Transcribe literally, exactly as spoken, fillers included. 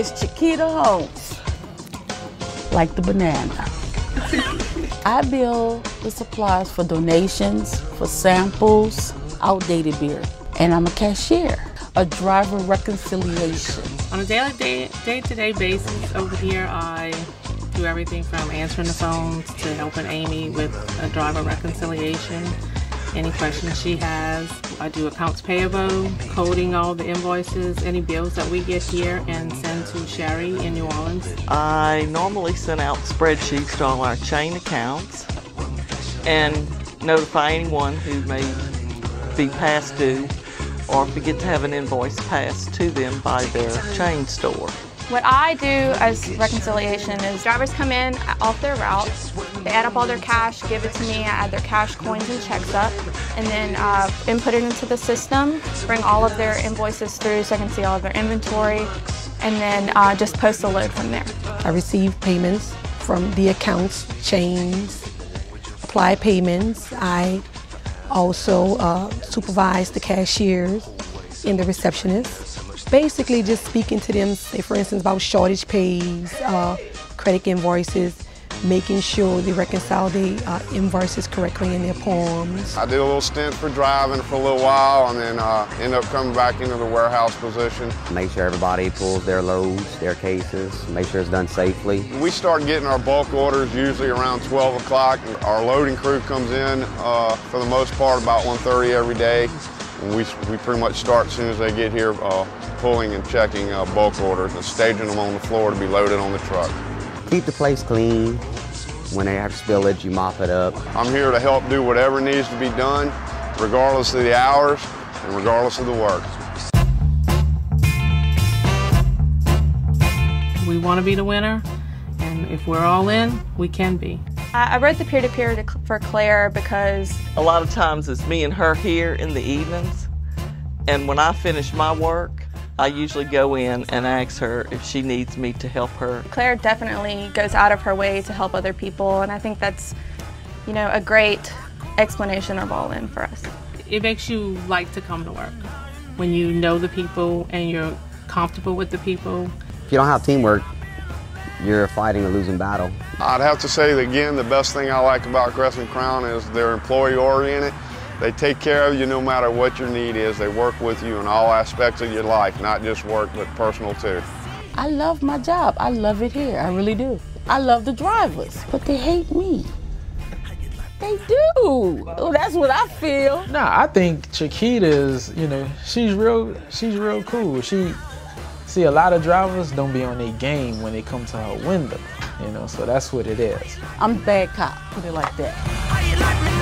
is Chiquita Holmes, like the banana. I bill the supplies for donations, for samples, outdated beer, and I'm a cashier, a driver reconciliation. On a daily, day, day-to-day basis over here, I do everything from answering the phones to helping Amy with a driver reconciliation, any questions she has. I do accounts payable, coding all the invoices, any bills that we get here and send to Sherry in New Orleans. I normally send out spreadsheets to all our chain accounts and notify anyone who may be past due or forget to have an invoice passed to them by their chain store. What I do as reconciliation is drivers come in off their route, they add up all their cash, give it to me, I add their cash, coins, and checks up, and then uh, input it into the system, bring all of their invoices through so I can see all of their inventory, and then uh, just post a load from there. I receive payments from the accounts, chains, apply payments. I also uh, supervise the cashiers and the receptionists. Basically just speaking to them, say for instance about shortage pays, uh, credit invoices, making sure they reconcile the uh, invoices correctly in their forms. I did a little stint for driving for a little while and then uh, end up coming back into the warehouse position. Make sure everybody pulls their loads, their cases, make sure it's done safely. We start getting our bulk orders usually around twelve o'clock. Our loading crew comes in uh, for the most part about one thirty every day. And we, we pretty much start as soon as they get here uh, pulling and checking uh, bulk orders and staging them on the floor to be loaded on the truck. Keep the place clean. When they have spillage, you mop it up. I'm here to help do whatever needs to be done, regardless of the hours and regardless of the work. We want to be the winner, and if we're all in, we can be. I wrote the peer-to-peer for Claire because A lot of times it's me and her here in the evenings, and when I finish my work, I usually go in and ask her if she needs me to help her. Claire definitely goes out of her way to help other people, and I think that's, you know, a great explanation of all in for us. It makes you like to come to work when you know the people and you're comfortable with the people. If you don't have teamwork, you're fighting a losing battle. I'd have to say that, again, the best thing I like about Crescent Crown is they're employee-oriented. They take care of you no matter what your need is. They work with you in all aspects of your life, not just work, but personal too. I love my job. I love it here. I really do. I love the drivers, but they hate me. They do. Oh, that's what I feel. Nah, I think Chiquita is, you know, she's real, she's real cool. She, see, a lot of drivers don't be on their game when they come to her window, you know, so that's what it is. I'm a bad cop, put it like that.